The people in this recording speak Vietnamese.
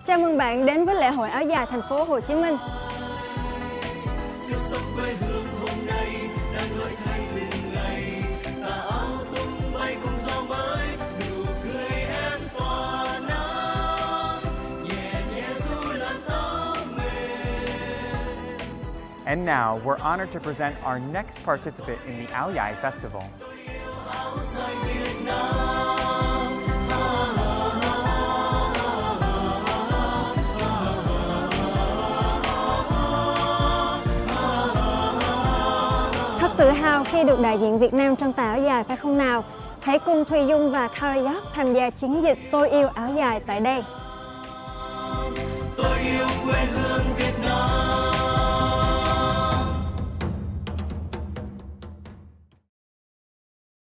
Chào mừng bạn đến với lễ hội áo dài thành phố Hồ Chí Minh. And now, we're honored to present our next participant in the Áo Dài Festival. Thật tự hào khi được đại diện Việt Nam trong tà áo dài phải không nào? Hãy cùng Thùy Dung và Karayot tham gia chiến dịch Tôi yêu áo dài tại đây. Tôi yêu quê hương